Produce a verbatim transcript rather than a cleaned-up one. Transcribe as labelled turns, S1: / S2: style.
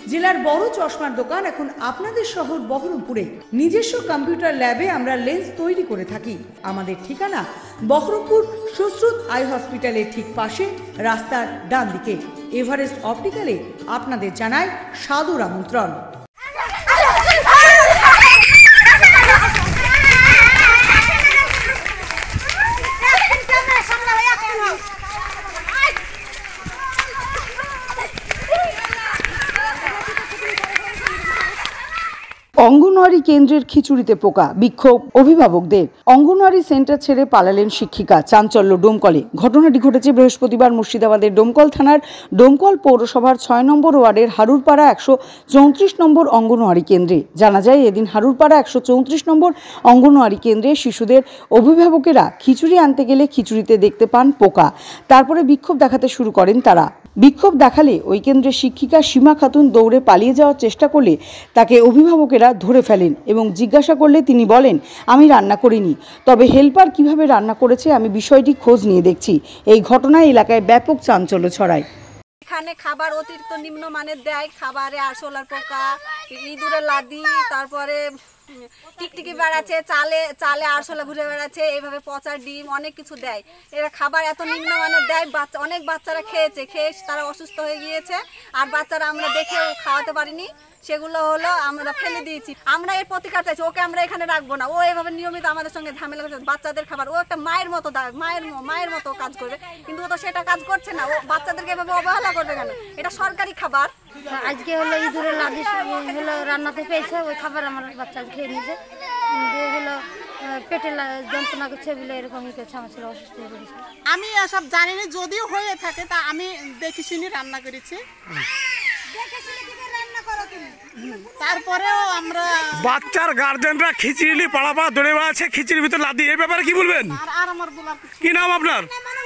S1: জেলার বড় চশমার দোকান এখন আপনাদের শহর বহরমপুরে। নিজস্ব কম্পিউটার ল্যাবে আমরা লেন্স তৈরি করে থাকি। আমাদের ঠিকানা বহরমপুর সুশ্রুত আই হসপিটালের ঠিক পাশে, রাস্তার ডান দিকে। এভারেস্ট অপটিক্যালে আপনাদের জানায় সাদর আমন্ত্রণ। অঙ্গনওয়াড়ি কেন্দ্রের খিচুড়িতে পোকা, বিক্ষোভ অভিভাবকদের। অঙ্গনওয়াড়ি সেন্টার ছেড়ে পালালেন শিক্ষিকা, চাঞ্চল্য ডোমকলে। ঘটনাটি ঘটেছে বৃহস্পতিবার মুর্শিদাবাদের ডোমকল থানার ডোমকল পৌরসভার ছয় নম্বর ওয়ার্ডের হারুরপাড়া একশো চৌত্রিশ নম্বর অঙ্গনওয়াড়ি কেন্দ্রে। জানা যায়, এদিন হারুরপাড়া একশো চৌত্রিশ নম্বর অঙ্গনওয়াড়ি কেন্দ্রে শিশুদের অভিভাবকেরা খিচুড়ি আনতে গেলে খিচুড়িতে দেখতে পান পোকা। তারপরে বিক্ষোভ দেখাতে শুরু করেন তারা। বিক্ষোভ দেখালে ওই কেন্দ্রের শিক্ষিকা সীমা খাতুন দৌড়ে পালিয়ে যাওয়ার চেষ্টা করলে তাকে অভিভাবকেরা ধরে ফেলেন এবং জিজ্ঞাসা করলে তিনি বলেন, আমি রান্না করিনি, তবে হেল্পার কিভাবে রান্না করেছে আমি বিষয়টি খোঁজ নিয়ে দেখছি। এই ঘটনায় এলাকায় ব্যাপক চাঞ্চল্য ছড়ায়।
S2: এখানে খাবার অতিরিক্ত নিম্নমানের দেয়, খাবারে আরশোলার পোকা, ইঁদুরের লাদি, তারপরে টিকটিকি বেড়াচ্ছে, চালে চালে আরশোলা ঘুরে বেড়াচ্ছে, এইভাবে পচা ডিম অনেক কিছু দেয়। এরা খাবার এত নিম্নমানের দেয়, বাচ্চা অনেক বাচ্চারা খেয়েছে, খেয়ে তারা অসুস্থ হয়ে গিয়েছে। আর বাচ্চারা আমরা দেখেও খাওয়াতে পারিনি, সেগুলো হলো আমরা ফেলে দিয়েছি। আমরা এর প্রতিকার চাইছি, ওকে আমরা এখানে রাখবো না। ও এভাবে নিয়মিত আমাদের সঙ্গে ঝামেলা করছে, বাচ্চাদের খাবার, ও একটা মায়ের মতো মায়ের মায়ের মতো কাজ করবে, কিন্তু ও তো সেটা কাজ করছে না। ও বাচ্চাদেরকে এভাবে অবহেলা করবে কেন? এটা সরকারি খাবার।
S3: আজকে হলো ইঁদুরের লাদি হলো রান্নাতে পেয়েছে, ওই খাবার আমার বাচ্চা খেয়ে নিয়েছে, হলো পেটে যন্ত্রণা করছে বলে এরকমই করছে, আমার ছেলে অসুস্থ হয়ে পড়েছে।
S4: আমি এসব জানি না, যদিও হয়ে থাকে তা আমি দেখে শুনি রান্না করেছি। তারপরেও আমরা
S5: বাচ্চার গার্জেনরা খিচুড়ি পাড়া পাড়া দৌড়ে বেড়াচ্ছে, খিচুড়ির ভিতর লাদি, এই ব্যাপারে কি বলবেন?
S4: আর আমার বলার
S5: কি নাম আপনার?